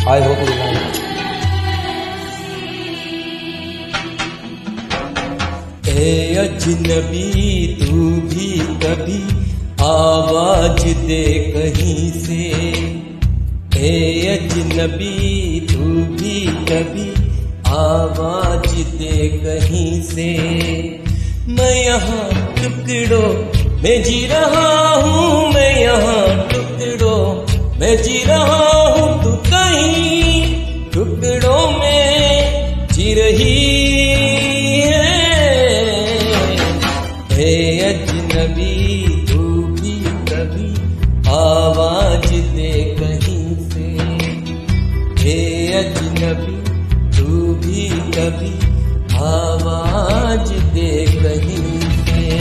I hope you like. ए अजनबी तू भी कभी आवाज दे कहीं से, ए अजनबी तू भी कभी आवाज दे कहीं से। मैं यहाँ टुकड़ों में जी रहा हूँ, मैं यहाँ टुकड़ों में जी रहा हूँ, तू कहीं टुकड़ों में जी रही है। हे अजनबी तू भी कभी आवाज दे कहीं से, हे अजनबी तू भी कभी आवाज दे कहीं से।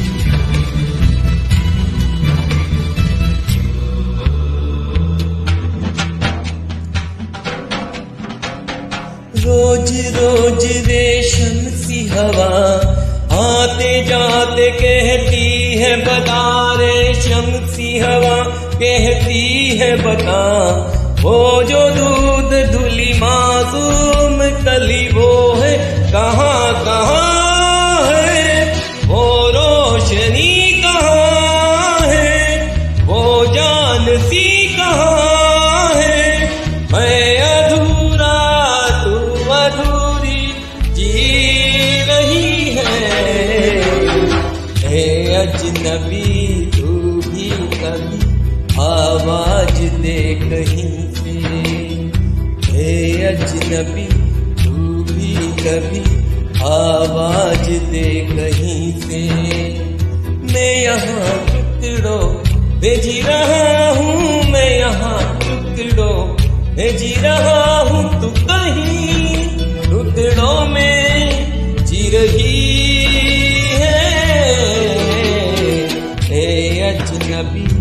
रोज रोज रेशम सी हवा आते जाते कहती है बता, रेशम सी हवा कहती है बता, वो जो दूध धुली मासूम कली वो है कहाँ कहाँ है, वो रोशनी कहाँ है, वो जान सी कहाँ है। मैं अधूरा तू अधूरी जी रही है। हे अजनबी तू भी कभी आवाज दे कहीं से, हे अजनबी तू भी कभी आवाज दे कहीं से। मैं यहाँ टुकड़ों में जी रहा हूँ, मैं यहाँ टुकड़ों में जी रहा हूँ, तू कहीं टुकड़ों में जी रही है। हे अजनबी